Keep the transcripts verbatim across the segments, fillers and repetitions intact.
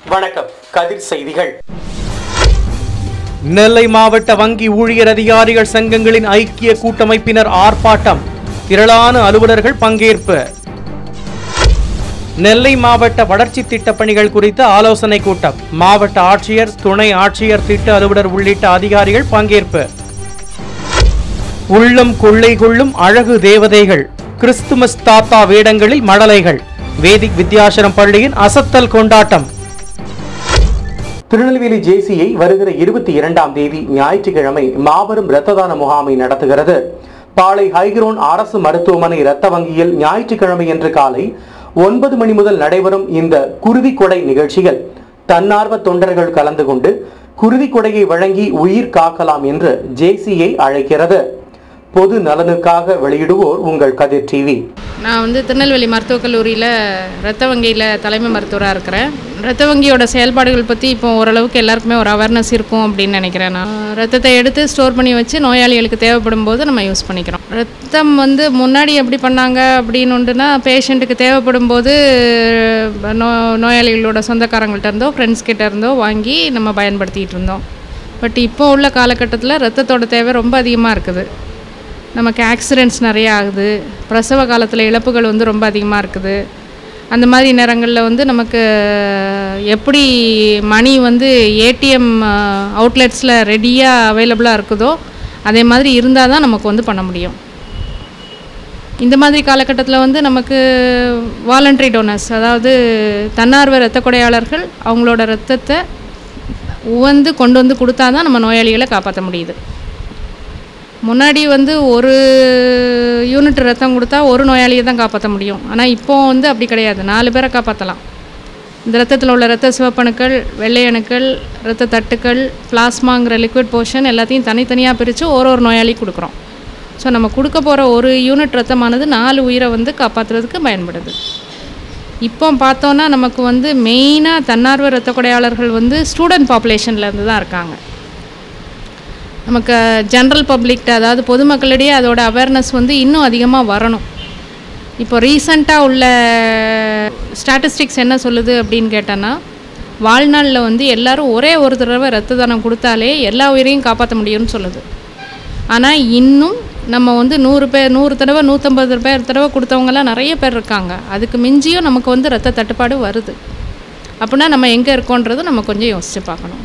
வணக்கம். கதிர் செய்திகள். நெல்லை மாவட்ட வங்கி ஊழியர் அதிகாரிகள் சங்கங்களின் ஐக்கிய கூட்டமைப்பினர் ஆர்ப்பாட்டம். திரளான அலுவலர்கள் பங்கேற்பு. நெல்லை மாவட்ட வளர்ச்சி திட்டப் பணிகள் குறித்த ஆலோசனை கூட்டம். மாவட்ட ஆட்சியர், துணை ஆட்சியர், திட்ட அலுவலர் உள்ளிட்ட அதிகாரிகள் பங்கேற்பு. உள்ளம் கொள்ளை கொள்ளும் அழகு தேவதைகள். கிறிஸ்துமஸ் தாத்தா வேடங்களில் மடலைகள். வேதிக் வித்யாசரம் பள்ளியின் அசத்தல் கொண்டாட்டம். திருநெல்வேலி ஜேசிஐ வருகிற இருபத்தி இரண்டாம் தேதி ஞாயிற்றுக்கிழமை மாபெரும் இரத்த தான முகாமை நடத்துகிறது. பாளை ஹைகிரோன் அரசு மருத்துவமனை இரத்த வங்கியில் ஞாயிற்றுக்கிழமை என்று காலை ஒன்பது மணி முதல் நடைபெறும் இந்த குருதி கொடை நிகழ்ச்சியில் தன்னார்வ தொண்டர்கள் கலந்து கொண்டு குருதி கொடையை வழங்கி உயிர் காக்கலாம் என்று ஜேசிஐ அழைக்கிறது. பொது நலனுக்காக வெளியிடுவோர் உங்கள் கதிர் டிவி. நான் வந்து திருநெல்வேலி மருத்துவக் கல்லூரியில் இரத்த வங்கியில் தலைமை மருத்துவராக இருக்கிறேன். இரத்த வங்கியோட செயல்பாடுகள் பற்றி இப்போ ஓரளவுக்கு எல்லாருக்குமே ஒரு அவேர்னஸ் இருக்கும் அப்படின்னு நினைக்கிறேன். நான் ரத்தத்தை எடுத்து ஸ்டோர் பண்ணி வச்சு நோயாளிகளுக்கு தேவைப்படும் போது நம்ம யூஸ் பண்ணிக்கிறோம். ரத்தம் வந்து முன்னாடி எப்படி பண்ணாங்க அப்படின்னுட்டுனா, பேஷண்ட்டுக்கு தேவைப்படும் போது நோ நோயாளிகளோட சொந்தக்காரங்கள்ட்ட இருந்தோ ஃப்ரெண்ட்ஸ் கிட்ட இருந்தோ வாங்கி நம்ம பயன்படுத்திகிட்டு இருந்தோம். பட் இப்போ உள்ள காலகட்டத்தில் ரத்தத்தோட தேவை ரொம்ப அதிகமாக இருக்குது. நமக்கு ஆக்சிடெண்ட்ஸ் நிறையா ஆகுது. பிரசவ காலத்தில் இழப்புகள் வந்து ரொம்ப அதிகமாக இருக்குது. அந்த மாதிரி நேரங்களில் வந்து நமக்கு எப்படி மணி வந்து ஏடிஎம் அவுட்லெட்ஸில் ரெடியாக அவைலபிளாக இருக்குதோ அதே மாதிரி இருந்தால் தான் நமக்கு வந்து பண்ண முடியும். இந்த மாதிரி காலகட்டத்தில் வந்து நமக்கு வாலண்டரி டோனர்ஸ், அதாவது தன்னார்வ இரத்த கொடையாளர்கள் அவங்களோட இரத்தத்தை உவந்து கொண்டு வந்து கொடுத்தா தான் நம்ம நோயாளிகளை காப்பாற்ற முடியுது. முன்னாடி வந்து ஒரு யூனிட் ரத்தம் கொடுத்தா ஒரு நோயாளியை தான் காப்பாற்ற முடியும். ஆனால் இப்போது வந்து அப்படி கிடையாது, நாலு பேரை காப்பாற்றலாம். இந்த ரத்தத்தில் உள்ள இரத்த சிவப்பணுக்கள், வெள்ளை அணுக்கள், இரத்த தட்டுக்கள், பிளாஸ்மாங்கிற லிக்விட் போர்ஷன் எல்லாத்தையும் தனித்தனியாக பிரித்து ஒரு ஒரு நோயாளி கொடுக்குறோம். ஸோ நம்ம கொடுக்க போகிற ஒரு யூனிட் ரத்தமானது நாலு உயிரை வந்து காப்பாற்றுறதுக்கு பயன்படுது. இப்போ பார்த்தோன்னா நமக்கு வந்து மெயினாக தன்னார்வ இரத்த கொடையாளர்கள் வந்து ஸ்டூடெண்ட் பாப்புலேஷன்லேருந்து தான் இருக்காங்க. நமக்கு ஜென்ரல் பப்ளிக்ட, அதாவது பொதுமக்களிடையே அதோட அவேர்னஸ் வந்து இன்னும் அதிகமாக வரணும். இப்போ ரீசண்டாக உள்ள ஸ்டாட்டிஸ்டிக்ஸ் என்ன சொல்லுது அப்படின்னு கேட்டோன்னா, வாழ்நாளில் வந்து எல்லோரும் ஒரே ஒரு தடவை இரத்த தானம் கொடுத்தாலே எல்லா உயிரையும் காப்பாற்ற முடியும்னு சொல்லுது. ஆனால் இன்னும் நம்ம வந்து நூறு பேர் நூறு தடவை நூற்றம்பது பேர் தடவை கொடுத்தவங்கலாம் நிறைய பேர் இருக்காங்க. அதுக்கு மிஞ்சியும் நமக்கு வந்து இரத்த தட்டுப்பாடு வருது. அப்படின்னா நம்ம எங்கே இருக்கோன்றது நம்ம கொஞ்சம் யோசித்து பார்க்கணும்.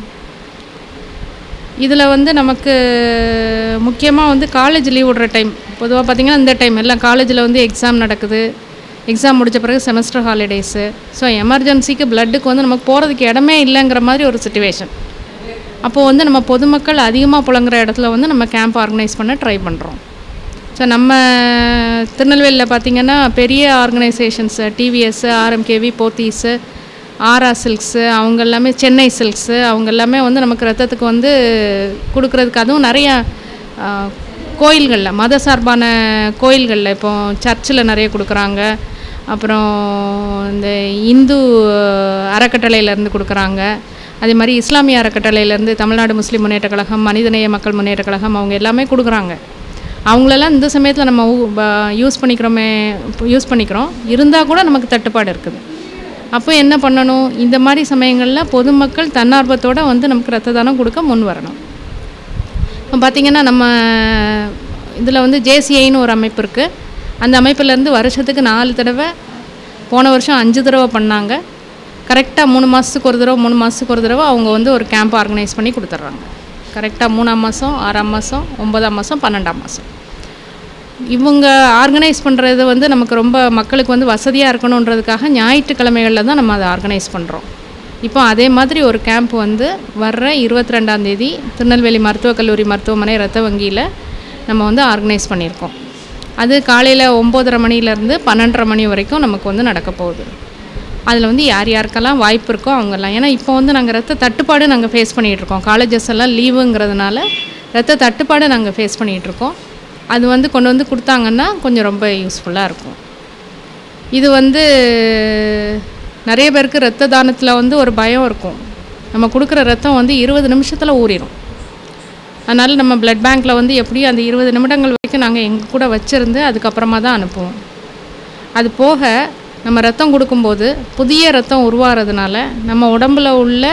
இதில் வந்து நமக்கு முக்கியமாக வந்து காலேஜ் லீவ் விடுற டைம், பொதுவாக பார்த்திங்கன்னா இந்த டைம் எல்லாம் காலேஜில் வந்து எக்ஸாம் நடக்குது. எக்ஸாம் முடித்த பிறகு செமஸ்டர் ஹாலிடேஸு. ஸோ எமர்ஜென்சிக்கு பிளட்டுக்கு வந்து நமக்கு போகிறதுக்கு இடமே இல்லைங்கிற மாதிரி ஒரு சிச்சுவேஷன். அப்போது வந்து நம்ம பொதுமக்கள் அதிகமாக புழங்குற இடத்துல வந்து நம்ம கேம்ப் ஆர்கனைஸ் பண்ண ட்ரை பண்ணுறோம். ஸோ நம்ம திருநெல்வேலியில் பார்த்திங்கன்னா பெரிய ஆர்கனைசேஷன்ஸு, டிவிஎஸ்ஸு, ஆர்எம்கேவி, போத்தீஸு, ஆரா சில்க்ஸு, அவங்க எல்லாமே சென்னை சில்க்ஸு, அவங்க எல்லாமே வந்து நமக்கு ரத்தத்துக்கு வந்து கொடுக்குறதுக்கு, அதுவும் நிறையா கோயில்களில், மத சார்பான கோயில்களில், இப்போ சர்ச்சில் நிறைய கொடுக்குறாங்க. அப்புறம் இந்த இந்து அறக்கட்டளையிலேருந்து கொடுக்குறாங்க. அதே மாதிரி இஸ்லாமிய அறக்கட்டளையிலேருந்து தமிழ்நாடு முஸ்லீம் முன்னேற்ற கழகம், மனிதநேய மக்கள் முன்னேற்ற கழகம், அவங்க எல்லாமே கொடுக்குறாங்க. அவங்களெல்லாம் இந்த சமயத்தில் நம்ம யூஸ் பண்ணிக்கிறோமே யூஸ் பண்ணிக்கிறோம் இருந்தால் கூட நமக்கு தட்டுப்பாடு இருக்குது. அப்போ என்ன பண்ணணும்? இந்த மாதிரி சமயங்களில் பொதுமக்கள் தன்னார்வத்தோடு வந்து நமக்கு இரத்த தானம் கொடுக்க முன் வரணும். இப்போ பார்த்திங்கன்னா நம்ம இதில் வந்து ஜேசிஐன்னு ஒரு அமைப்பு இருக்குது. அந்த அமைப்பிலேருந்து வருஷத்துக்கு நாலு தடவை, போன வருஷம் அஞ்சு தடவை பண்ணாங்க. கரெக்டாக மூணு மாதத்துக்கு ஒரு தடவை மூணு மாதத்துக்கு ஒரு தடவை அவங்க வந்து ஒரு கேம்ப் ஆர்கனைஸ் பண்ணி கொடுத்துட்றாங்க. கரெக்டாக மூணாம் மாதம், ஆறாம் மாதம், ஒன்பதாம் மாதம், பன்னெண்டாம் மாதம் இவங்க ஆர்கனைஸ் பண்ணுறது வந்து நமக்கு ரொம்ப மக்களுக்கு வந்து வசதியாக இருக்கணுன்றதுக்காக ஞாயிற்றுக்கிழமைகளில் தான் நம்ம அதை ஆர்கனைஸ் பண்ணுறோம். இப்போ அதே மாதிரி ஒரு கேம்ப் வந்து வர்ற இருபத்தி ரெண்டாம் தேதி திருநெல்வேலி மருத்துவக் கல்லூரி மருத்துவமனை இரத்த வங்கியில் நம்ம வந்து ஆர்கனைஸ் பண்ணியிருக்கோம். அது காலையில் ஒம்போதரை மணிலேருந்து பன்னெண்டரை மணி வரைக்கும் நமக்கு வந்து நடக்க போகுது. அதில் வந்து யார் யாருக்கெல்லாம் வாய்ப்பு இருக்கோ அவங்கெல்லாம், ஏன்னா இப்போ வந்து நாங்கள் ரத்த தட்டுப்பாடு நாங்கள் ஃபேஸ் பண்ணிகிட்ருக்கோம். காலேஜஸ் எல்லாம் லீவுங்கிறதுனால ரத்த தட்டுப்பாடு நாங்கள் ஃபேஸ் பண்ணிகிட்ருக்கோம். அது வந்து கொண்டு வந்து கொடுத்தாங்கன்னா கொஞ்சம் ரொம்ப யூஸ்ஃபுல்லாக இருக்கும். இது வந்து நிறைய பேருக்கு இரத்த தானத்தில் வந்து ஒரு பயம் இருக்கும். நம்ம கொடுக்குற ரத்தம் வந்து இருபது நிமிஷத்தில் ஊறிடும். அதனால் நம்ம பிளட் பேங்க்கில் வந்து எப்படியும் அந்த இருபது நிமிடங்கள் வரைக்கும் நாங்கள் எங்கள் கூட வச்சுருந்து அதுக்கப்புறமா தான் அனுப்புவோம். அது போக நம்ம ரத்தம் கொடுக்கும்போது புதிய ரத்தம் உருவாகிறதுனால நம்ம உடம்பில் உள்ள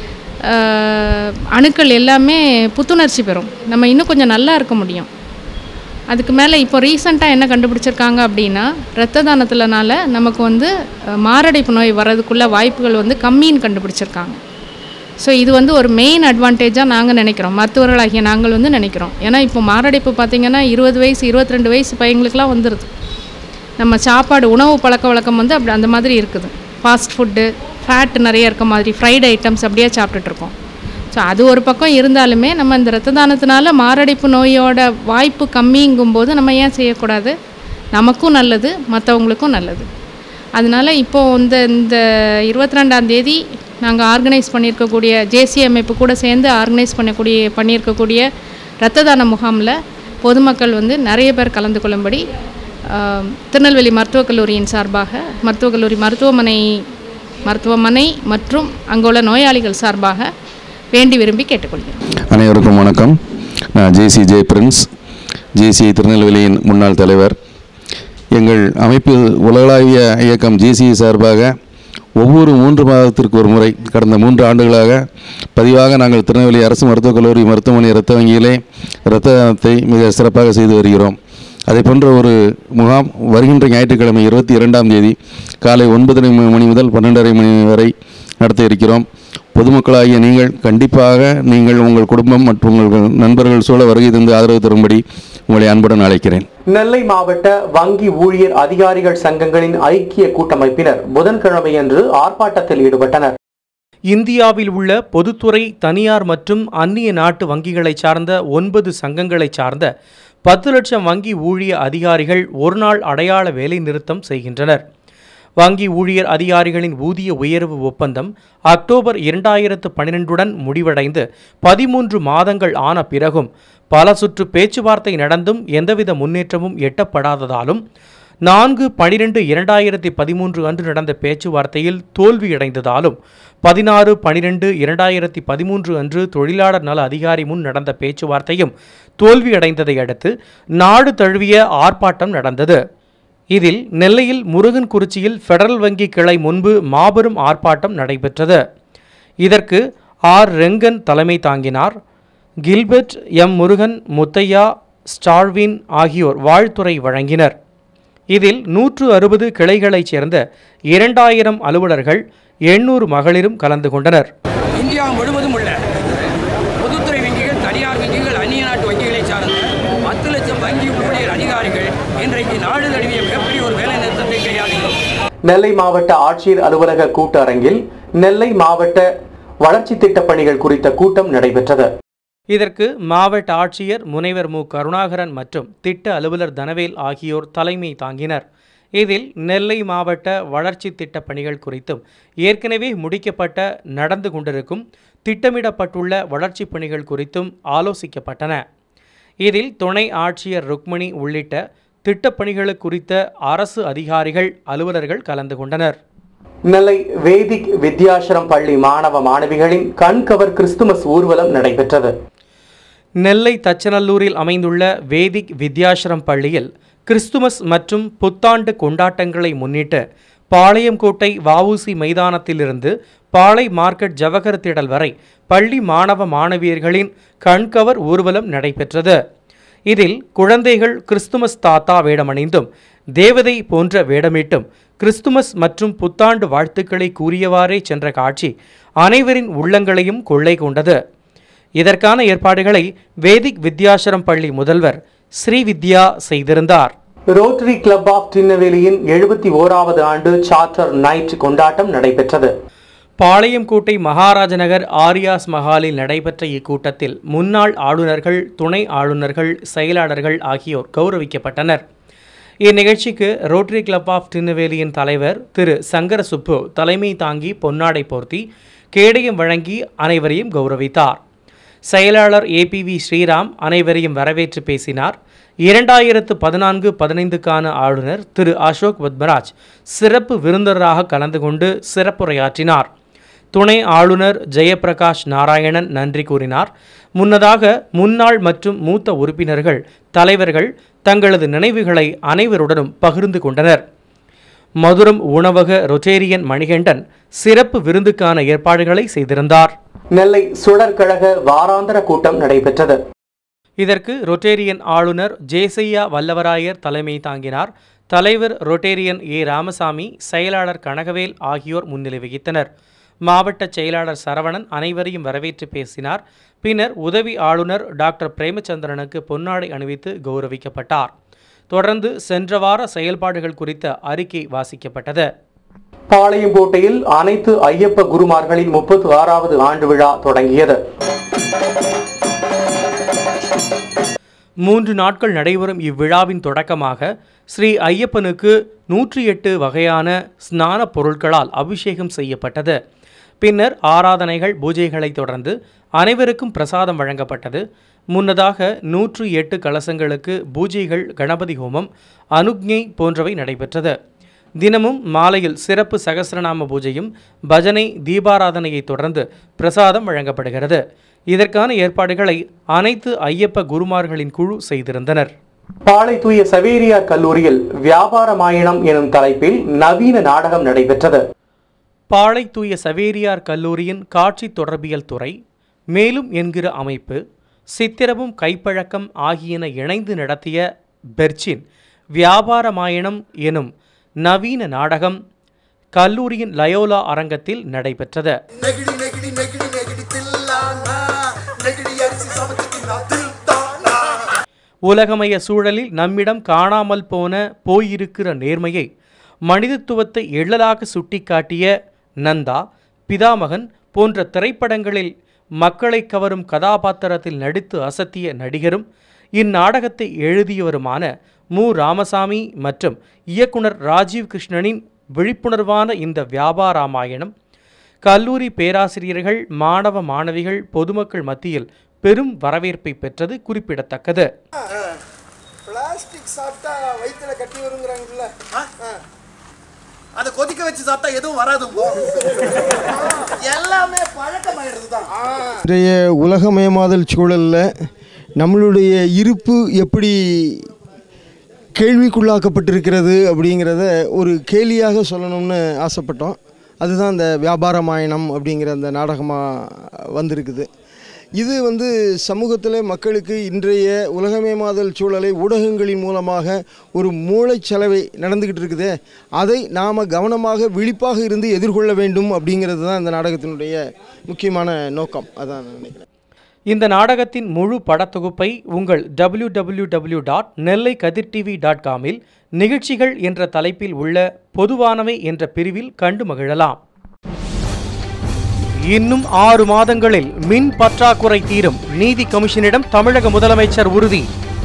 அணுக்கள் எல்லாமே புத்துணர்ச்சி பெறும், நம்ம இன்னும் கொஞ்சம் நல்லா இருக்க முடியும். அதுக்கு மேலே இப்போ ரீசெண்டாக என்ன கண்டுபிடிச்சிருக்காங்க அப்படின்னா, இரத்த தானத்தினால நமக்கு வந்து மாரடைப்பு நோய் வர்றதுக்குள்ள வாய்ப்புகள் வந்து கம்மின்னு கண்டுபிடிச்சிருக்காங்க. ஸோ இது வந்து ஒரு மெயின் அட்வான்டேஜாக நாங்கள் நினைக்கிறோம், மருத்துவர்களாகிய நாங்கள் வந்து நினைக்கிறோம். ஏன்னா இப்போ மாரடைப்பு பார்த்திங்கன்னா இருபது வயசு இருபத்தி ரெண்டு வயசு பையங்களுக்கெலாம் வந்துடுது. நம்ம சாப்பாடு உணவு பழக்க வழக்கம் வந்து அப்படி அந்த மாதிரி இருக்குது. ஃபாஸ்ட் ஃபுட்டு, ஃபேட் நிறைய இருக்க மாதிரி ஃப்ரைட் ஐட்டம்ஸ் அப்படியே சாப்பிட்டுட்ருக்கோம். ஸோ அது ஒரு பக்கம் இருந்தாலுமே நம்ம இந்த இரத்த தானத்தினால மாரடைப்பு நோயோட வாய்ப்பு கம்மிங்கும்போது நம்ம ஏன் செய்யக்கூடாது? நமக்கும் நல்லது, மற்றவங்களுக்கும் நல்லது. அதனால் இப்போது இந்த இந்த இருபத்தி ரெண்டாம் தேதி நாங்கள் ஆர்கனைஸ் பண்ணியிருக்கக்கூடிய ஜேசி அமைப்பு கூட சேர்ந்து ஆர்கனைஸ் பண்ணக்கூடிய பண்ணியிருக்கக்கூடிய இரத்த தான முகாமில் பொதுமக்கள் வந்து நிறைய பேர் கலந்து கொள்ளும்படி திருநெல்வேலி மருத்துவக் கல்லூரியின் சார்பாக மருத்துவக் கல்லூரி மருத்துவமனை மருத்துவமனை மற்றும் அங்குள்ள நோயாளிகள் சார்பாக வேண்டி விரும்பி கேட்டுக்கொள்கிறேன். அனைவருக்கும் வணக்கம். நான் ஜேசி ஜெய் பிரின்ஸ், ஜேசி திருநெல்வேலியின் முன்னாள் தலைவர். எங்கள் அமைப்பு உலகளாவிய இயக்கம் ஜேசி சார்பாக ஒவ்வொரு மூன்று மாதத்திற்கு ஒரு முறை கடந்த மூன்று ஆண்டுகளாக பதிவாக நாங்கள் திருநெல்வேலி அரசு மருத்துவக் கல்லூரி மருத்துவமனை இரத்த வங்கியிலே இரத்தத்தை மிக சிறப்பாக செய்து வருகிறோம். அதை போன்ற ஒரு முகாம் வருகின்ற ஞாயிற்றுக்கிழமை இருபத்தி இரண்டாம் தேதி காலை ஒன்பதரை மணி முதல் பன்னெண்டரை மணி வரை நடத்த இருக்கிறோம். பொதுமக்களாகிய நீங்கள் கண்டிப்பாக நீங்கள் உங்கள் குடும்பம் மற்றும் உங்கள் நண்பர்கள் சூழ வருகை தந்து ஆதரவு தரும்படி உங்களை அன்புடன் அழைக்கிறேன். நெல்லை மாவட்ட வங்கி ஊழியர் அதிகாரிகள் சங்கங்களின் ஐக்கிய கூட்டமைப்பினர் புதன்கிழமையன்று ஆர்ப்பாட்டத்தில் ஈடுபட்டனர். இந்தியாவில் உள்ள பொதுத்துறை, தனியார் மற்றும் அந்நிய நாட்டு வங்கிகளை சார்ந்த ஒன்பது சங்கங்களை சார்ந்த பத்து லட்சம் வங்கி ஊழியர் அதிகாரிகள் ஒருநாள் அடையாள வேலை நிறுத்தம் செய்கின்றனர். வங்கி ஊழியர் அதிகாரிகளின் ஊதிய உயர்வு ஒப்பந்தம் அக்டோபர் இரண்டாயிரத்து பன்னிரெண்டுடன் முடிவடைந்து பதிமூன்று மாதங்கள் ஆன பிறகும் பல சுற்று பேச்சுவார்த்தை நடந்தும் எந்தவித முன்னேற்றமும் எட்டப்படாததாலும் நான்கு பனிரெண்டு இரண்டாயிரத்தி பதிமூன்று அன்று நடந்த பேச்சுவார்த்தையில் தோல்வியடைந்ததாலும் பதினாறு பனிரெண்டு இரண்டாயிரத்தி பதிமூன்று அன்று தொழிலாளர் நல அதிகாரி முன் நடந்த பேச்சுவார்த்தையும் தோல்வியடைந்ததை அடுத்து நாடு தழுவிய ஆர்ப்பாட்டம் நடந்தது. இதில் நெல்லையில் முருகன்குறிச்சியில் பெடரல் வங்கி கிளை முன்பு மாபெரும் ஆர்ப்பாட்டம் நடைபெற்றது. இதற்கு ஆர் ரெங்கன் தலைமை தாங்கினார். Gilbert, M Murugan, Muthaiah, Starwin ஆகியோர் வாழ்த்துரை வழங்கினர். இதில் நூற்று அறுபது கிளைகளைச் சேர்ந்த இரண்டாயிரம் அலுவலர்கள், எண்ணூறு மகளிரும் கலந்து கொண்டனர். இந்தியா முழுவதும் உள்ள பொதுத்துறை வங்கிகள், தனியார் வங்கிகள், அந்நிய நாட்டு வங்கிகளை சார்ந்த பத்து லட்சம் வங்கி ஊழியர் அதிகாரிகள் இன்றைக்கு நாடு தழுவிய மிகப்பெரிய ஒரு வேலை நிறுத்தத்தை கையாளுகிறோம். நெல்லை மாவட்ட ஆட்சியர் அலுவலக கூட்டரங்கில் நெல்லை மாவட்ட வளர்ச்சி திட்டப் பணிகள் குறித்த கூட்டம் நடைபெற்றது. இதற்கு மாவட்ட ஆட்சியர் முனைவர் மு கருணாகரன் மற்றும் திட்ட அலுவலர் தனவேல் ஆகியோர் தலைமை தாங்கினர். இதில் நெல்லை மாவட்ட வளர்ச்சி திட்டப் பணிகள் குறித்தும் ஏற்கனவே முடிக்கப்பட்ட, நடந்து கொண்டிருக்கும், திட்டமிடப்பட்டுள்ள வளர்ச்சிப் பணிகள் குறித்தும் ஆலோசிக்கப்பட்டன. இதில் துணை ஆட்சியர் ருக்மணி உள்ளிட்ட திட்டப்பணிகள் குறித்த அரசு அதிகாரிகள், அலுவலர்கள் கலந்து கொண்டனர். நெல்லை வேதிக் வித்யாசிரம் பள்ளி மாணவ மாணவிகளின் கண்கவர் கிறிஸ்துமஸ் ஊர்வலம் நடைபெற்றது. நெல்லை தச்சநல்லூரில் அமைந்துள்ள வேதிக் வித்யாசிரம் பள்ளியில் கிறிஸ்துமஸ் மற்றும் புத்தாண்டு கொண்டாட்டங்களை முன்னிட்டு பாளையங்கோட்டை வஉசி மைதானத்திலிருந்து பாளை மார்க்கெட் ஜவஹர் திடல் வரை பள்ளி மாணவ மாணவியர்களின் கண்கவர் ஊர்வலம் நடைபெற்றது. இதில் குழந்தைகள் கிறிஸ்துமஸ் தாத்தா வேடமணிந்தும் தேவதை போன்ற வேடமிட்டும் கிறிஸ்துமஸ் மற்றும் புத்தாண்டு வாழ்த்துக்களை கூறியவாறே சென்ற காட்சி அனைவரின் உள்ளங்களையும் கொள்ளை கொண்டது. இதற்கான ஏற்பாடுகளை வேதிக் வித்யாசிரம் பள்ளி முதல்வர் ஸ்ரீவித்யா செய்திருந்தார். ரோட்டரி கிளப் ஆஃப் திருநெல்வேலியின் எழுபத்தி ஓராவது ஆண்டு சார்ட்டர் நைட் கொண்டாட்டம் நடைபெற்றது. பாளையங்கோட்டை மகாராஜ நகர் ஆரியாஸ் மஹாலில் நடைபெற்ற இக்கூட்டத்தில் முன்னாள் ஆளுநர்கள், துணை ஆளுநர்கள், செயலாளர்கள் ஆகியோர் கௌரவிக்கப்பட்டனர். இந்நிகழ்ச்சிக்கு ரோட்டரி கிளப் ஆஃப் திருநெல்வேலியின் தலைவர் திரு சங்கர சுப்பு தலைமை தாங்கி பொன்னாடை போர்த்தி கேடயம் வழங்கி அனைவரையும் கௌரவித்தார். செயலாளர் ஏ பி வி ஸ்ரீராம் அனைவரையும் வரவேற்று பேசினார். இரண்டாயிரத்து பதினான்கு பதினைந்துக்கான ஆளுநர் திரு அசோக் பத்மராஜ் சிறப்பு விருந்தினராக கலந்து கொண்டு சிறப்புரையாற்றினார். துணை ஆளுநர் ஜெயபிரகாஷ் நாராயணன் நன்றி கூறினார். முன்னதாக முன்னாள் மற்றும் மூத்த உறுப்பினர்கள், தலைவர்கள் தங்களது நினைவுகளை அனைவருடனும் பகிர்ந்து கொண்டனர். மதுரம் உணவக ரொட்டேரியன் மணிகண்டன் சிறப்பு விருந்துக்கான ஏற்பாடுகளை செய்திருந்தார். நெல்லை சுடற்கழக வாராந்திர கூட்டம் நடைபெற்றது. இதற்கு ரொட்டேரியன் ஆளுநர் ஜேசையா வல்லவராயர் தலைமை தாங்கினார். தலைவர் ரொட்டேரியன் ஏ ராமசாமி, செயலாளர் கனகவேல் ஆகியோர் முன்னிலை வகித்தனர். மாவட்ட செயலாளர் சரவணன் அனைவரையும் வரவேற்று பேசினார். பின்னர் உதவி ஆளுநர் டாக்டர் பிரேமச்சந்திரனுக்கு பொன்னாடை அணிவித்து கௌரவிக்கப்பட்டார். தொடர்ந்து சென்ற வார செயல்பாடுகள் குறித்த அறிக்கை வாசிக்கப்பட்டது. பாளையங்கோட்டையில் அனைத்து ஐயப்ப குருமார்களின் முப்பத்தி ஆறாவது ஆண்டு விழா தொடங்கியது. மூன்று நாட்கள் நடைபெறும் இவ்விழாவின் தொடக்கமாக ஸ்ரீ ஐயப்பனுக்கு நூற்றி எட்டு வகையான ஸ்நான பொருட்களால் அபிஷேகம் செய்யப்பட்டது. பின்னர் ஆராதனைகள், பூஜைகளை தொடர்ந்து அனைவருக்கும் பிரசாதம் வழங்கப்பட்டது. முன்னதாக நூற்று எட்டு கலசங்களுக்கு பூஜைகள், கணபதி ஹோமம், அனுக்ஞை போன்றவை நடைபெற்றது. தினமும் மாலையில் சிறப்பு சகஸ்ரநாம பூஜையும் பஜனை, தீபாராதனையை தொடர்ந்து பிரசாதம் வழங்கப்படுகிறது. இதற்கான ஏற்பாடுகளை அனைத்து ஐயப்ப குருமார்களின் குழு செய்திருந்தனர். பாளை தூய சவேரியார் கல்லூரியில் வியாபார மாயணம் எனும் தலைப்பில் நவீன நாடகம் நடைபெற்றது. பாளை தூய சவேரியார் கல்லூரியின் காட்சி தொடர்பியல் துறை, மேலும் என்கிற அமைப்பு, சித்திரமும் கைப்பழக்கம் ஆகியன இணைந்து நடத்திய பெர்ச்சின் வியாபார மாயணம் எனும் நவீன நாடகம் கல்லூரியின் லயோலா அரங்கத்தில் நடைபெற்றது. உலகமய சூழலில் நம்மிடம் காணாமல் போன போயிருக்கிற நேர்மையை, மனிதத்துவத்தை எள்ளலாக சுட்டிக்காட்டிய நந்தா, பிதாமகன் போன்ற திரைப்படங்களில் மக்களை கவரும் கதாபாத்திரத்தில் நடித்து அசத்திய நடிகரும் இந்நாடகத்தை எழுதியவருமான மு ராமசாமி மற்றும் இயக்குனர் ராஜீவ் கிருஷ்ணனின் விழிப்புணர்வான இந்த வியாபாராமாயணம் கல்லூரி பேராசிரியர்கள், மாணவ மாணவிகள், பொதுமக்கள் மத்தியில் பெரும் வரவேற்பை பெற்றது குறிப்பிடத்தக்கது. பிளாஸ்டிக் சாப்பிட்டா வயிற்றுல கட்டி வருங்கிறாங்கல்ல, அதை கொதிக்க வச்சு சாப்பிட்டா எதுவும் வராது, எல்லாமே பழக்கமாயிடுது தான். இன்றைய உலகமயமாதல் சூழலில் நம்மளுடைய இருப்பு எப்படி கேள்விக்குள்ளாக்கப்பட்டிருக்கிறது அப்படிங்கிறத ஒரு கேலியாக சொல்லணும்னு ஆசைப்பட்டோம். அதுதான் இந்த வியாபார மாயணம் அப்படிங்கிற அந்த நாடகமாக வந்திருக்குது. இது வந்து சமூகத்தில் மக்களுக்கு இன்றைய உலகமயமாதல் சூழலை ஊடகங்களின் மூலமாக ஒரு மூளைச்சலவை நடந்துக்கிட்டு இருக்குது. அதை நாம் கவனமாக விழிப்பாக இருந்து எதிர்கொள்ள வேண்டும் அப்படிங்கிறது தான் இந்த நாடகத்தினுடைய முக்கியமான நோக்கம். அதான் நான் நினைக்கிறேன். இந்த நாடகத்தின் முழு படத்தொகுப்பை உங்கள் W W W dot Nellai Kathir TV dot காமில் நிகழ்ச்சிகள் என்ற தலைப்பில் உள்ள பொதுவானவை என்ற பிரிவில் கண்டு மகிழலாம். இன்னும் ஆறு மாதங்களில் மின் பற்றாக்குறை தீரும், நீதி கமிஷனிடம் தமிழக முதலமைச்சர் உறுதி.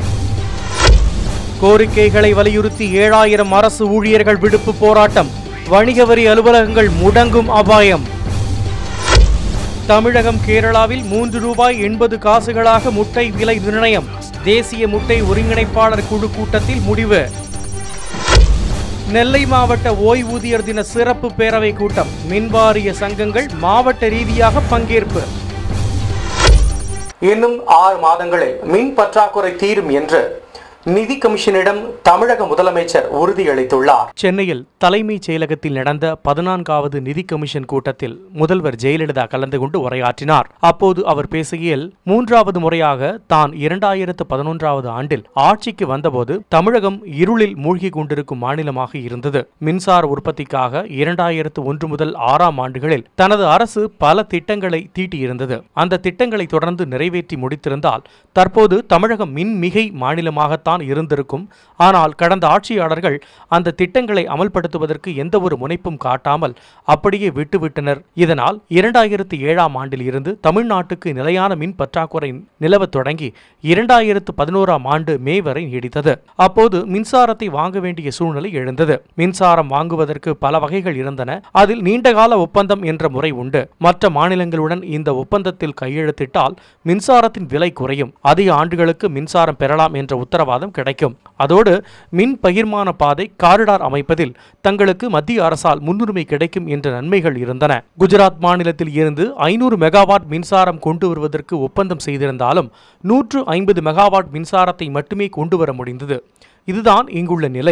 கோரிக்கைகளை வலியுறுத்தி ஏழாயிரம் அரசு ஊழியர்கள் விடுப்பு போராட்டம், வணிக வரி அலுவலகங்கள் முடங்கும் அபாயம். தமிழகம், கேரளாவில் மூன்று ரூபாய் எண்பது காசுகளாக முட்டை விலை நிர்ணயம், தேசிய முட்டை ஒருங்கிணைப்பாளர் குழு கூட்டத்தில் முடிவு. நெல்லை மாவட்ட ஓய்வூதியர் தின சிறப்பு பேரவை கூட்டம், மின்வாரிய சங்கங்கள் மாவட்ட ரீதியாக பங்கேற்பு. இன்னும் ஆறு மாதங்களில் மின் பற்றாக்குறை தீரும் என்று நிதி கமிஷனிடம் தமிழக முதலமைச்சர் உறுதியளித்துள்ளார். சென்னையில் தலைமைச் செயலகத்தில் நடந்த பதினான்காவது நிதி கமிஷன் கூட்டத்தில் முதல்வர் ஜெயலலிதா கலந்து கொண்டு உரையாற்றினார். அப்போது அவர் பேசுகையில், மூன்றாவது முறையாக தான் இரண்டாயிரத்து பதினொன்றாவது ஆண்டில் ஆட்சிக்கு வந்தபோது தமிழகம் இருளில் மூழ்கி கொண்டிருக்கும் மாநிலமாக இருந்தது. மின்சார உற்பத்திக்காக இரண்டாயிரத்து ஒன்று முதல் ஆறாம் ஆண்டுகளில் தனது அரசு பல திட்டங்களை தீட்டியிருந்தது. அந்த திட்டங்களை தொடர்ந்து நிறைவேற்றி முடித்திருந்தால் தற்போது தமிழகம் மின்மிகை மாநிலமாகத்தான் இருந்திருக்கும். ஆனால் கடந்த ஆட்சியாளர்கள் அந்த திட்டங்களை அமல்படுத்துவதற்கு எந்த ஒரு முனைப்பும் காட்டாமல் அப்படியே விட்டுவிட்டனர். இதனால் இரண்டாயிரத்து ஏழாம் ஆண்டில் இருந்து தமிழ்நாட்டுக்கு நிலையான மின் பற்றாக்குறை நிலவத் தொடங்கி இரண்டாயிரத்து பதினோராம் ஆண்டு மே வரை நீடித்தது. அப்போது மின்சாரத்தை வாங்க வேண்டிய சூழ்நிலை எழுந்தது. மின்சாரம் வாங்குவதற்கு பல வகைகள் இருந்தன. அதில் நீண்டகால ஒப்பந்தம் என்ற முறை உண்டு. மற்ற மாநிலங்களுடன் இந்த ஒப்பந்தத்தில் கையெழுத்திட்டால் மின்சாரத்தின் விலை குறையும், அதிக ஆண்டுகளுக்கு மின்சாரம் பெறலாம் என்ற உத்தரவாதம் கிடைக்கும். அதோடு மின் பகிர்மான பாதை, காரிடார் அமைப்பதில் தங்களுக்கு மத்திய அரசால் முன்னுரிமை கிடைக்கும் என்ற நன்மைகள் இருந்தன. குஜராத் மாநிலத்தில் இருந்து ஐநூறு மெகாவாட் மின்சாரம் கொண்டு வருவதற்கு ஒப்பந்தம் செய்திருந்தாலும் நூற்று ஐம்பது மெகாவாட் மின்சாரத்தை மட்டுமே கொண்டு வர முடிந்தது. இதுதான் இங்குள்ள நிலை.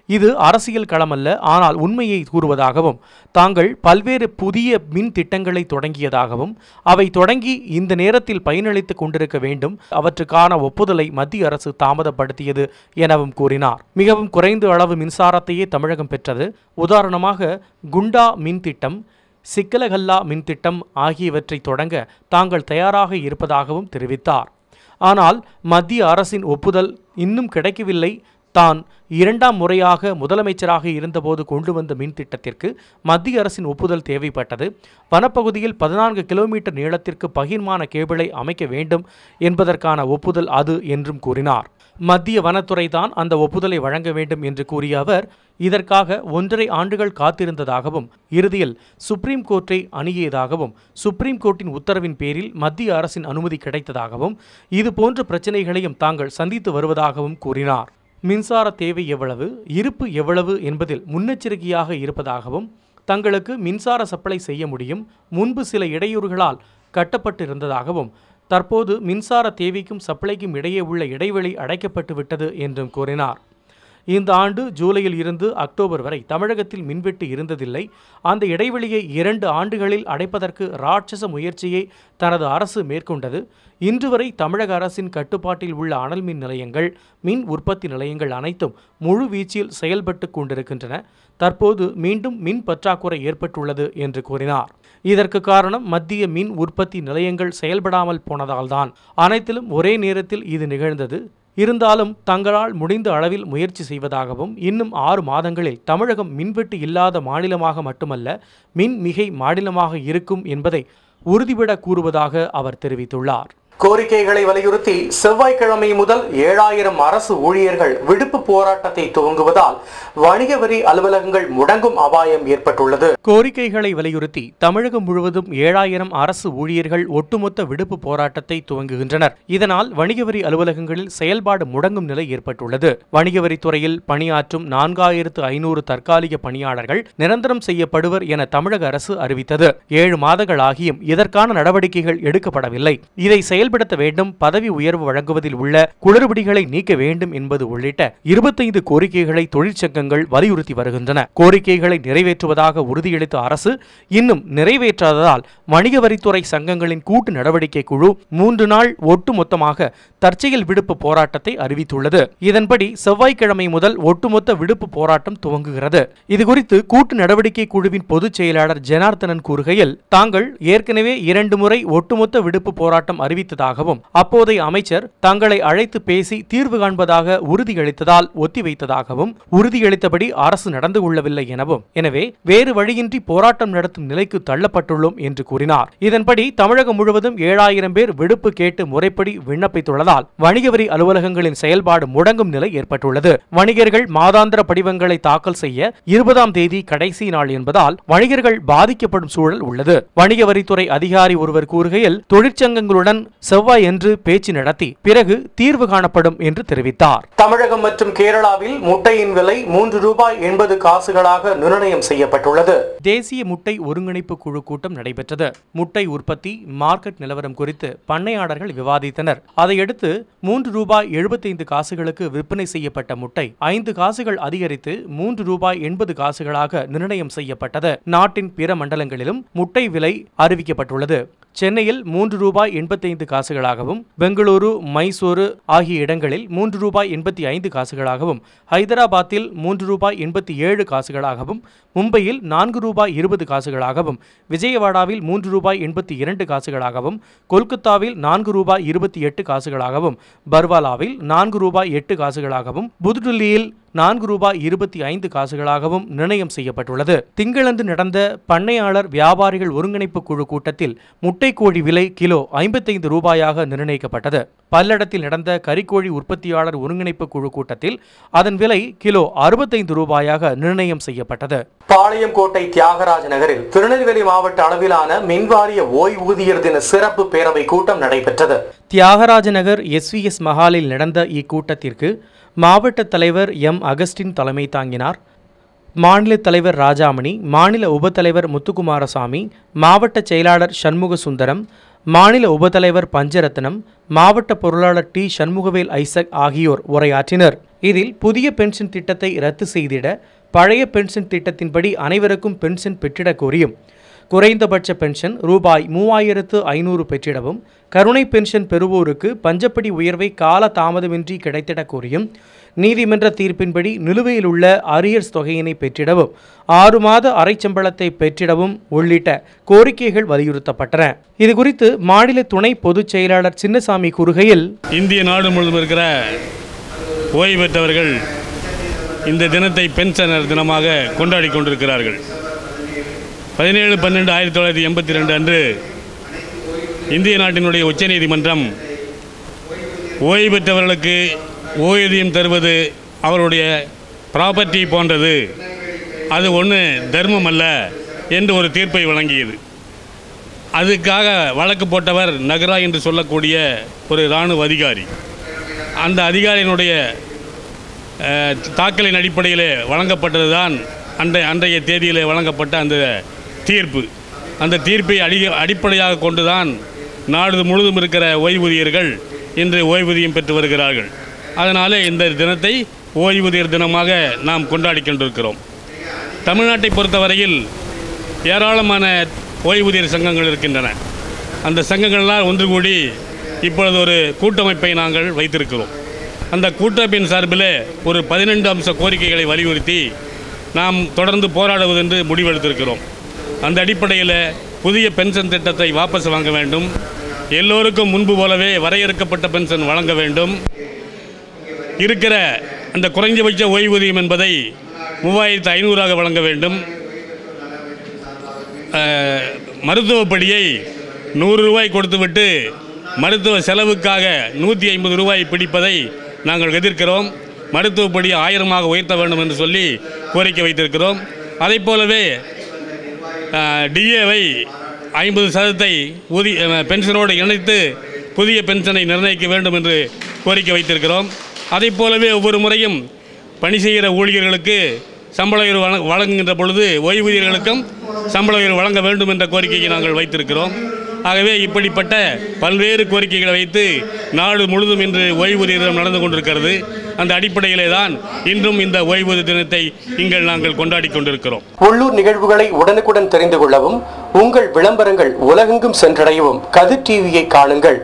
இது அரசியல் களமல்ல, ஆனால் உண்மையை கூறுவதாகவும் தாங்கள் பல்வேறு புதிய மின் திட்டங்களை தொடங்கியதாகவும் அவை தொடங்கி இந்த நேரத்தில் பயனளித்துக் கொண்டிருக்க வேண்டும், அவற்றுக்கான ஒப்புதலை மத்திய அரசு தாமதப்படுத்தியது எனவும் கூறினார். மிகவும் குறைந்த அளவு மின்சாரத்தையே தமிழகம் பெற்றது. உதாரணமாக குண்டா மின் திட்டம், சிக்கலகல்லா மின் திட்டம் ஆகியவற்றை தொடங்க தாங்கள் தயாராக இருப்பதாகவும் தெரிவித்தார். ஆனால் மத்திய அரசின் ஒப்புதல் இன்னும் கிடைக்கவில்லை. தான் இரண்டாம் முறையாக முதலமைச்சராக இருந்தபோது கொண்டு வந்த மின் திட்டத்திற்கு மத்திய அரசின் ஒப்புதல் தேவைப்பட்டது. வனப்பகுதியில் பதினான்கு கிலோமீட்டர் நீளத்திற்கு பகிர்மான கேபிளை அமைக்க வேண்டும் என்பதற்கான ஒப்புதல் அது என்றும் கூறினார். மத்திய வனத்துறை தான் அந்த ஒப்புதலை வழங்க வேண்டும் என்று கூறிய அவர் இதற்காக ஒன்றரை ஆண்டுகள் காத்திருந்ததாகவும் இறுதியில் சுப்ரீம் கோர்ட்டை அணுகியதாகவும் சுப்ரீம் கோர்ட்டின் உத்தரவின் பேரில் மத்திய அரசின் அனுமதி கிடைத்ததாகவும் இதுபோன்ற பிரச்சினைகளையும் தாங்கள் சந்தித்து வருவதாகவும் கூறினார். மின்சார தேவை எவ்வளவு, இருப்பு எவ்வளவு என்பதில் முன்னெச்சரிக்கையாக இருப்பதாகவும் தங்களுக்கு மின்சார சப்ளை செய்ய முடியும், முன்பு சில இடையூறுகளால் கட்டப்பட்டிருந்ததாகவும் தற்போது மின்சார தேவைக்கும் சப்ளைக்கும் இடையே உள்ள இடைவெளி அடைக்கப்பட்டு விட்டது என்றும் கூறினார். இந்த ஆண்டு ஜூலையில் இருந்து அக்டோபர் வரை தமிழகத்தில் மின்வெட்டு இருந்ததில்லை. அந்த இடைவெளியை இரண்டு ஆண்டுகளில் அடைப்பதற்கு ராட்சச முயற்சியை தனது அரசு மேற்கொண்டது. இன்று வரை தமிழக அரசின் கட்டுப்பாட்டில் உள்ள அனல் மின் நிலையங்கள், மின் உற்பத்தி நிலையங்கள் அனைத்தும் முழு வீச்சில் செயல்பட்டு கொண்டிருக்கின்றன. தற்போது மீண்டும் மின் பற்றாக்குறை ஏற்பட்டுள்ளது என்று கூறினார். இதற்கு காரணம் மத்திய மின் உற்பத்தி நிலையங்கள் செயல்படாமல் போனதால்தான். அனைத்திலும் ஒரே நேரத்தில் இது நிகழ்ந்தது. இருந்தாலும் தங்களால் முடிந்த அளவில் முயற்சி செய்வதாகவும் இன்னும் ஆறு மாதங்களில் தமிழகம் மின்வெட்டு இல்லாத மாநிலமாக மட்டுமல்ல மின் மிகை மாநிலமாக இருக்கும் என்பதை உறுதிபட கூறுவதாக அவர் தெரிவித்துள்ளார். கோரிக்கைகளை வலியுறுத்தி செவ்வாய்க்கிழமை முதல் ஏழாயிரம் அரசு ஊழியர்கள் விடுப்பு போராட்டத்தை துவங்குவதால் வணிக வரி அலுவலகங்கள் முடங்கும் அபாயம் ஏற்பட்டுள்ளது. கோரிக்கைகளை வலியுறுத்தி தமிழகம் முழுவதும் ஏழாயிரம் அரசு ஊழியர்கள் ஒட்டுமொத்த விடுப்பு போராட்டத்தை துவங்குகின்றனர். இதனால் வணிக வரி அலுவலகங்களில் செயல்பாடு முடங்கும் நிலை ஏற்பட்டுள்ளது. வணிக வரித்துறையில் பணியாற்றும் நான்காயிரத்து ஐநூறு தற்காலிக பணியாளர்கள் நிரந்தரம் செய்யப்படுவர் என தமிழக அரசு அறிவித்தது. ஏழு மாதங்கள் ஆகியும் இதற்கான நடவடிக்கைகள் எடுக்கப்படவில்லை. இதை செயல் செயல்படுத்த வேண்டும், பதவி உயர்வு வழங்குவதில் உள்ள குளறுபடிகளை நீக்க வேண்டும் என்பது உள்ளிட்ட இருபத்தைந்து கோரிக்கைகளை தொழிற்சங்கங்கள் வலியுறுத்தி வருகின்றன. கோரிக்கைகளை நிறைவேற்றுவதாக உறுதியளித்த அரசு இன்னும் நிறைவேற்றாததால் வணிக வரித்துறை சங்கங்களின் கூட்டு நடவடிக்கை குழு மூன்று நாள் ஒட்டுமொத்தமாக தற்செயல் விடுப்பு போராட்டத்தை அறிவித்துள்ளது. இதன்படி செவ்வாய்க்கிழமை முதல் ஒட்டுமொத்த விடுப்பு போராட்டம் துவங்குகிறது. இதுகுறித்து கூட்டு நடவடிக்கை குழுவின் பொதுச் செயலாளர் ஜனார்த்தனன் கூறுகையில், தாங்கள் ஏற்கனவே இரண்டு முறை ஒட்டுமொத்த விடுப்பு போராட்டம் அறிவித்து அப்போதைய அமைச்சர் தங்களை அழைத்து பேசி தீர்வு காண்பதாக உறுதியளித்ததால் ஒத்திவைத்ததாகவும் உறுதியளித்தபடி அரசு நடந்து கொள்ளவில்லை எனவும் எனவே வேறு வழியின்றி போராட்டம் நடத்தும் நிலைக்கு தள்ளப்பட்டுள்ளோம் என்று கூறினார். இதன்படி தமிழகம் முழுவதும் ஏழாயிரம் பேர் விடுப்பு கேட்டு முறைப்படி விண்ணப்பித்துள்ளதால் வணிக வரி அலுவலகங்களின் செயல்பாடு முடங்கும் நிலை ஏற்பட்டுள்ளது. வணிகர்கள் மாதாந்திர படிவங்களை தாக்கல் செய்ய இருபதாம் தேதி கடைசி நாள் என்பதால் வணிகர்கள் பாதிக்கப்படும் சூழல் உள்ளது. வணிக வரித்துறை அதிகாரி ஒருவர் கூறுகையில், தொழிற்சங்கங்களுடன் செவ்வாய் என்று பேச்சு நடத்தி பிறகு தீர்வு காணப்படும் என்று தெரிவித்தார். தமிழகம் மற்றும் கேரளாவில் முட்டையின் விலை மூன்று ரூபாய் எண்பது காசுகளாக நிர்ணயம் செய்யப்பட்டுள்ளது. தேசிய முட்டை ஒருங்கிணைப்பு குழு கூட்டம் நடைபெற்றது. முட்டை உற்பத்தி, மார்க்கெட் நிலவரம் குறித்து பண்ணையாளர்கள் விவாதித்தனர். அதையடுத்து மூன்று ரூபாய் எழுபத்தைந்து காசுகளுக்கு விற்பனை செய்யப்பட்ட முட்டை ஐந்து காசுகள் அதிகரித்து மூன்று ரூபாய் எண்பது காசுகளாக நிர்ணயம் செய்யப்பட்டது. நாட்டின் பிற மண்டலங்களிலும் முட்டை விலை அறிவிக்கப்பட்டுள்ளது. சென்னையில் மூன்று ரூபாய் எண்பத்தைந்து காசுகளாகவும், பெங்களூரு, மைசூரு ஆகிய இடங்களில் மூன்று ரூபாய் எண்பத்தி ஐந்து காசுகளாகவும், ஹைதராபாத்தில் மூன்று ரூபாய் எண்பத்தி ஏழு காசுகளாகவும், மும்பையில் நான்கு ரூபாய் இருபது காசுகளாகவும், விஜயவாடாவில் மூன்று ரூபாய் எண்பத்தி இரண்டு காசுகளாகவும், கொல்கத்தாவில் நான்கு ரூபாய் இருபத்தி எட்டு காசுகளாகவும், பர்வாலாவில் நான்கு ரூபாய் எட்டு காசுகளாகவும், புதுடில்லியில் நான்கு ரூபாய் இருபத்தி ஐந்து காசுகளாகவும் நிர்ணயம் செய்யப்பட்டுள்ளது. திங்களன்று நடந்த பண்ணையாளர் வியாபாரிகள் ஒருங்கிணைப்பு குழு கூட்டத்தில் முட்டை கோழி விலை கிலோ ஐம்பத்தைந்து ரூபாயாக நிர்ணயிக்கப்பட்டது. பல்லடத்தில் நடந்த கறிக்கோழி உற்பத்தியாளர் ஒருங்கிணைப்பு குழு கூட்டத்தில் அதன் விலை கிலோ அறுபத்தைந்து ரூபாயாக நிர்ணயம் செய்யப்பட்டது. பாளையங்கோட்டை தியாகராஜ நகரில் திருநெல்வேலி மாவட்ட அளவிலான மின்வாரிய ஓய்வூதியர் தின சிறப்பு பேரவை கூட்டம் நடைபெற்றது. Thiyagaraja Nagar S V S மஹாலில் நடந்த இக்கூட்டத்திற்கு மாவட்ட தலைவர் எம் அகஸ்டின் தலைமை தாங்கினார். மாநில தலைவர் ராஜாமணி, மாநில உபத்தலைவர் முத்துக்குமாரசாமி, மாவட்ட செயலாளர் சண்முக சுந்தரம், மாநில உபத்தலைவர் பஞ்சரத்னம், மாவட்ட பொருளாளர் டி சண்முகவேல் ஐசக் ஆகியோர் உரையாற்றினர். இதில் புதிய பென்ஷன் திட்டத்தை ரத்து செய்திட பழைய பென்ஷன் திட்டத்தின்படி அனைவருக்கும் பென்ஷன் பெற்றிடக் கோரியும், குறைந்தபட்ச பென்ஷன் ரூபாய் மூவாயிரத்து ஐநூறு பெற்றிடவும், கருணை பென்ஷன் பெறுவோருக்கு பஞ்சப்படி உயர்வை கால தாமதமின்றி கிடைத்திடக் கோரியும், நீதிமன்ற தீர்ப்பின்படி நிலுவையில் உள்ள அரியர்ஸ் தொகையினை பெற்றிடவும், ஆறு மாத அரைச்சம்பளத்தை பெற்றிடவும் உள்ளிட்ட கோரிக்கைகள் வலியுறுத்தப்பட்டன. இதுகுறித்து மாநில துணை பொதுச் செயலாளர் சின்னசாமி கூறுகையில், இந்திய நாடு முழுவதும் இருக்கிற ஓய்வு பெற்றவர்கள் இந்த தினத்தை பென்ஷனர் தினமாக கொண்டாடி கொண்டிருக்கிறார்கள். பதினேழு பன்னெண்டு ஆயிரத்தி தொள்ளாயிரத்தி எண்பத்தி ரெண்டு அன்று இந்திய நாட்டினுடைய உச்சநீதிமன்றம் ஓய்வு பெற்றவர்களுக்கு ஓய்வூதியம் தருவது அவருடைய ப்ராப்பர்ட்டி போன்றது, அது ஒன்று தர்மம் அல்ல என்று ஒரு தீர்ப்பை வழங்கியது. அதுக்காக வழக்கு போட்டவர் நகரா என்று சொல்லக்கூடிய ஒரு இராணுவ அதிகாரி. அந்த அதிகாரியினுடைய தாக்கலின் அடிப்படையில் வழங்கப்பட்டது தான் அன்றைய அன்றைய தேதியில் வழங்கப்பட்ட அந்த தீர்ப்பு. அந்த தீர்ப்பை அடி அடிப்படையாக கொண்டுதான் நாடு முழுவதும் இருக்கிற ஓய்வூதியர்கள் இன்று ஓய்வூதியம் பெற்று வருகிறார்கள். அதனால் இந்த தினத்தை ஓய்வூதியர் தினமாக நாம் கொண்டாடி கொண்டிருக்கிறோம். தமிழ்நாட்டை பொறுத்தவரையில் ஏராளமான ஓய்வூதியர் சங்கங்கள் இருக்கின்றன. அந்த சங்கங்களால் ஒன்று கூடி இப்பொழுது ஒரு கூட்டமைப்பை நாங்கள் வைத்திருக்கிறோம். அந்த கூட்டமைப்பின் சார்பில் ஒரு பதினெண்டு அம்ச கோரிக்கைகளை வலியுறுத்தி நாம் தொடர்ந்து போராடுவது என்று முடிவெடுத்திருக்கிறோம். அந்த அடிப்படையில் புதிய பென்ஷன் திட்டத்தை வாபஸ் வாங்க வேண்டும், எல்லோருக்கும் முன்பு போலவே வரையறுக்கப்பட்ட பென்ஷன் வழங்க வேண்டும், இருக்கிற அந்த குறைந்தபட்ச ஓய்வூதியம் என்பதை மூவாயிரத்து ஐநூறாக வழங்க வேண்டும், மருத்துவப்படியை நூறு ரூபாய் கொடுத்துவிட்டு மருத்துவ செலவுக்காக நூற்றி ஐம்பது ரூபாய் பிடிப்பதை நாங்கள் எதிர்க்கிறோம், மருத்துவப்படி ஆயிரமாக உயர்த்த வேண்டும் என்று சொல்லி கோரிக்கை வைத்திருக்கிறோம். அதை போலவே டிஏவை ஐம்பது சதத்தை ஊதிய பென்ஷனோடு இணைத்து புதிய பென்ஷனை நிர்ணயிக்க வேண்டும் என்று கோரிக்கை வைத்திருக்கிறோம். அதை போலவே ஒவ்வொரு முறையும் பணி செய்கிற ஊழியர்களுக்கு சம்பள உயர்வு வழங்குகின்ற பொழுது ஓய்வூதியர்களுக்கும் சம்பள உயர்வு வழங்க வேண்டும் என்ற கோரிக்கையை நாங்கள் வைத்திருக்கிறோம். ஆகவே இப்படிப்பட்ட பல்வேறு கோரிக்கைகளை வைத்து நாடு முழுவதும் இன்று ஓய்வூதிய தினம் நடந்து கொண்டிருக்கிறது. அந்த அடிப்படையிலே தான் இன்றும் இந்த ஓய்வூதிய தினத்தை இங்கே நாங்கள் கொண்டாடி கொண்டிருக்கிறோம். உள்ளூர் நிகழ்வுகளை உடனுக்குடன் தெரிந்து கொள்ளவும், உங்கள் விளம்பரங்கள் உலகெங்கும் சென்றடையவும் கதிர் டிவியை காணுங்கள்.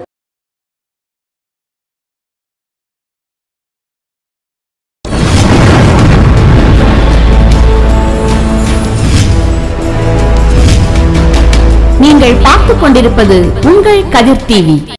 நீங்கள் பார்த்துக் கொண்டிருப்பது உங்கள் கதிர் டிவி.